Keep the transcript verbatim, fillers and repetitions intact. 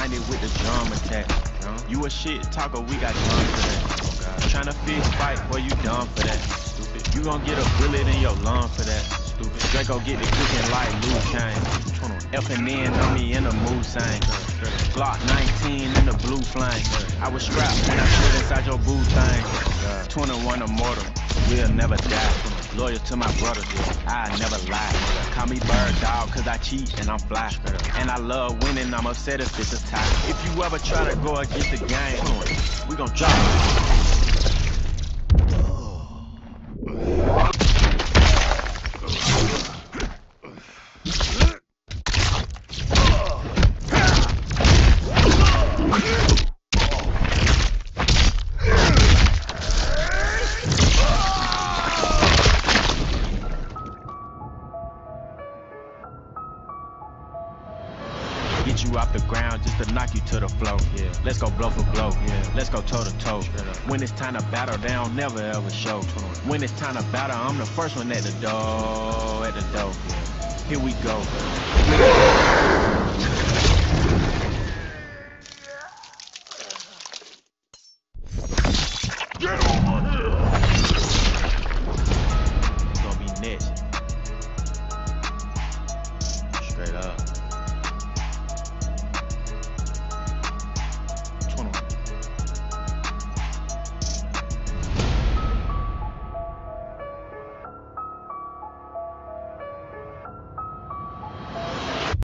grinded with the drum attack. You a shit talker, we got done for that. Oh, tryna fix fight, boy, you done for that. Stupid. You gon' get a bullet in your lung for that. Stupid. Draco get the cooking like Luke Kane. F'ing in on me in the mood sang. Glock nineteen in the blue flame. I was strapped when I slid inside your boo thing. twenty-one immortal, we'll never die. Loyal to my brother, I never lie. Call me bird dog, cause I cheat and I'm fly. And I love winning, I'm upset if it's a tie. If you ever try to go against the game, we gon' drop it. Get you off the ground just to knock you to the floor. Yeah. Let's go blow for blow. Yeah. Let's go toe to toe. When it's time to battle, they don't never ever show. When it's time to battle, I'm the first one at the door, at the door. Yeah. Here we go.